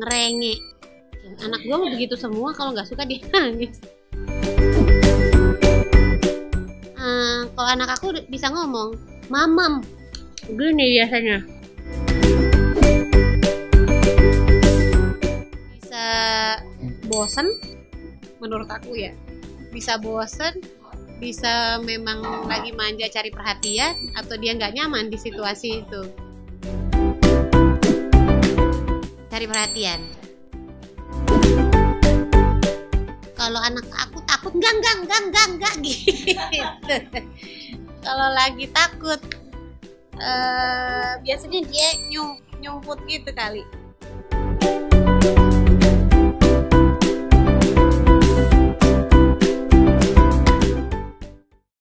ngerengek. Anak gue begitu semua, kalau nggak suka dia nangis. Kalau anak aku bisa ngomong, mamam, gini biasanya. Bisa bosen, menurut aku ya. Bisa bosen, bisa memang lagi manja cari perhatian, atau dia nggak nyaman di situasi itu. Cari perhatian. Kalau anak aku takut, enggak gitu. Kalau lagi takut, biasanya dia nyumput gitu kali.